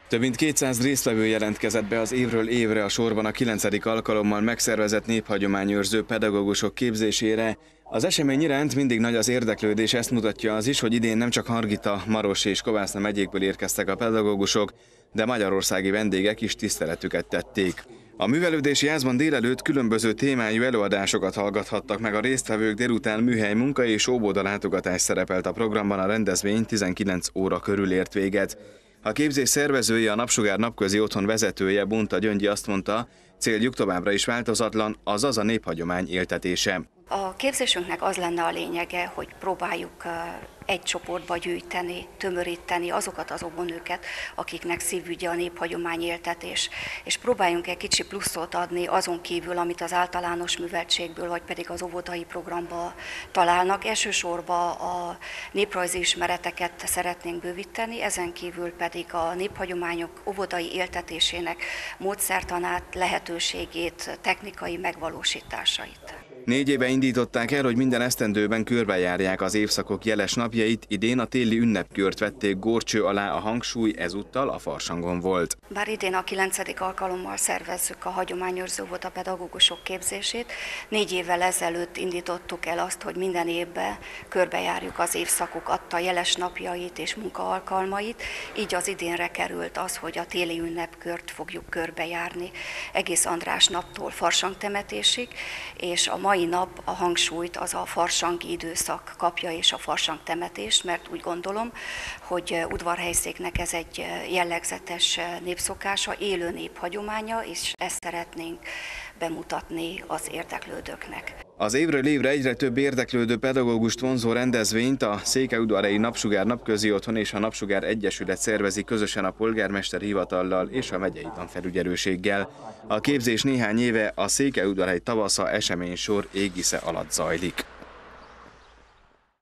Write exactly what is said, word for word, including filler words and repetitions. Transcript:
Több mint kétszáz résztvevő jelentkezett be az évről évre a sorban a kilencedik alkalommal megszervezett néphagyományőrző pedagógusok képzésére. Az esemény iránt mindig nagy az érdeklődés, ezt mutatja az is, hogy idén nem csak Hargita, Maros és Kovászna megyékből érkeztek a pedagógusok, de magyarországi vendégek is tiszteletüket tették. A művelődési házban délelőtt különböző témájú előadásokat hallgathattak meg a résztvevők, délután műhely munka és óvoda látogatás szerepelt a programban, a rendezvény tizenkilenc óra körül ért véget. A képzés szervezője, a Napsugár Napközi Otthon vezetője, Bunta Gyöngyi azt mondta, céljuk továbbra is változatlan, azaz a néphagyomány éltetése. A képzésünknek az lenne a lényege, hogy próbáljuk egy csoportba gyűjteni, tömöríteni azokat az óvónőket, akiknek szívügye a néphagyomány éltetés, és próbáljunk egy kicsi pluszot adni azon kívül, amit az általános műveltségből, vagy pedig az óvodai programba találnak. Elsősorban a néprajzi ismereteket szeretnénk bővíteni, ezen kívül pedig a néphagyományok óvodai éltetésének módszertanát, lehetőségét, technikai megvalósításait. Négy éve indították el, hogy minden esztendőben körbejárják az évszakok jeles napjait, idén a téli ünnepkört vették górcső alá, a hangsúly ezúttal a Farsangon volt. Bár idén a kilencedik alkalommal szervezzük a hagyományőrző óvoda pedagógusok képzését, négy évvel ezelőtt indítottuk el azt, hogy minden évben körbejárjuk az évszakok adta jeles napjait és munkaalkalmait, így az idénre került az, hogy a téli ünnepkört fogjuk körbejárni egész András naptól farsang temetésig, és a mai nap a hangsúlyt az a farsangi időszak kapja és a farsang temetést, mert úgy gondolom, hogy Udvarhelyszéknek ez egy jellegzetes népszokása, élő néphagyománya, és ezt szeretnénk bemutatni az érdeklődőknek. Az évről évre egyre több érdeklődő pedagógust vonzó rendezvényt a Székelyudvarhelyi Napsugár Napközi Otthon és a Napsugár Egyesület szervezi közösen a polgármester hivatallal és a megyei tanfelügyelőséggel. A képzés néhány éve a Székelyudvarhely tavasza eseménysor égisze alatt zajlik.